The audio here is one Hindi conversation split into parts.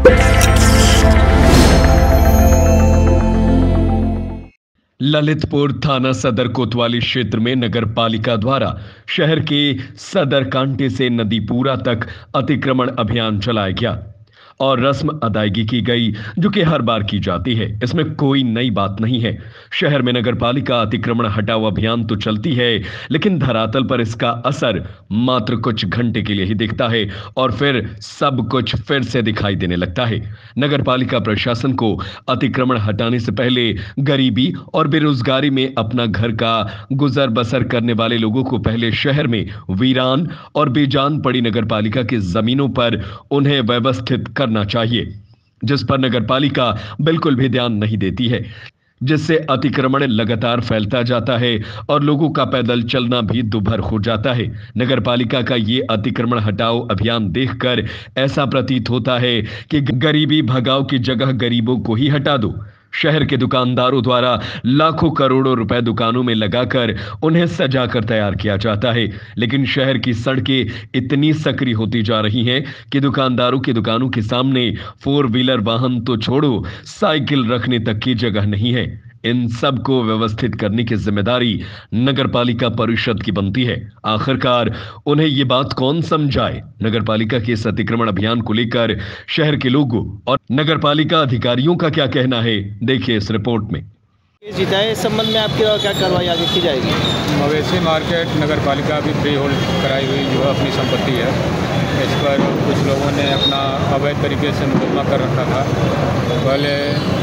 ललितपुर थाना सदर कोतवाली क्षेत्र में नगर पालिका द्वारा शहर के सदर कांटे से नदीपुरा तक अतिक्रमण अभियान चलाया गया और रस्म अदायगी की गई, जो कि हर बार की जाती है। इसमें कोई नई बात नहीं है। शहर में नगर पालिका अतिक्रमण हटाओ अभियान तो चलती है, लेकिन धरातल पर इसका असर मात्र कुछ घंटे के लिए ही दिखता है और फिर सब कुछ फिर से दिखाई देने लगता है। नगर पालिका प्रशासन को अतिक्रमण हटाने से पहले गरीबी और बेरोजगारी में अपना घर का गुजर बसर करने वाले लोगों को पहले शहर में वीरान और बेजान पड़ी नगर पालिका की जमीनों पर उन्हें व्यवस्थित करना चाहिए, जिस पर नगर पालिका बिल्कुल भी ध्यान नहीं देती है, जिससे अतिक्रमण लगातार फैलता जाता है और लोगों का पैदल चलना भी दुभर हो जाता है। नगर पालिका का ये अतिक्रमण हटाओ अभियान देखकर ऐसा प्रतीत होता है कि गरीबी भगाओ की जगह गरीबों को ही हटा दो। शहर के दुकानदारों द्वारा लाखों करोड़ों रुपए दुकानों में लगाकर उन्हें सजाकर तैयार किया जाता है, लेकिन शहर की सड़कें इतनी सकरी होती जा रही हैं कि दुकानदारों की दुकानों के सामने 4 व्हीलर वाहन तो छोड़ो, साइकिल रखने तक की जगह नहीं है। इन सब को व्यवस्थित करने की जिम्मेदारी नगर पालिका परिषद की बनती है। आखिरकार उन्हें ये बात कौन समझाए? नगर पालिका के इस अतिक्रमण अभियान को लेकर शहर के लोगों और नगर पालिका अधिकारियों का क्या कहना है, देखिए इस रिपोर्ट में। जीता है, इस संबंध में आपकी क्या कार्रवाई आगे की जाएगी? मवेशी मार्केट नगर पालिका भी फ्री होल्ड कराई हुई जो अपनी संपत्ति है, इस पर कुछ लोगों ने अपना अवैध तरीके से मुकदमा कर रखा था। पहले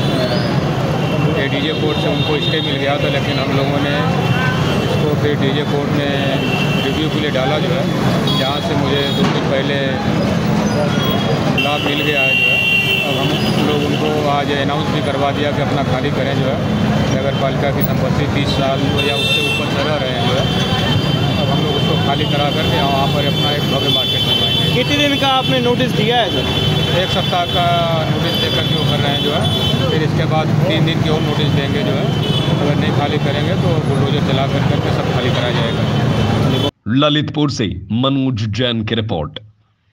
डीजे कोर्ट से उनको स्टे मिल गया था, लेकिन हम लोगों ने इसको फिर डीजे कोर्ट ने रिव्यू के लिए डाला जो है, जहाँ से मुझे 2 दिन पहले लाभ मिल गया है जो है। अब हम लोग उनको आज अनाउंस भी करवा दिया कि अपना खाली करें जो है। नगर पालिका की संपत्ति 30 साल या उससे ऊपर से रह रहे हैं जो है। अब हम लोग उसको खाली करा करके वहाँ पर अपना एक भव्य मार्केट बनवाएंगे। कितने दिन का आपने नोटिस दिया है सर? 1 सप्ताह का नोटिस देकर के वो कर रहे हैं जो है। फिर इसके बाद 3 दिन की और नोटिस देंगे जो है। अगर नहीं खाली करेंगे तो बुलडोजर चला करके सब खाली कराया जाएगा। ललितपुर से मनोज जैन की रिपोर्ट।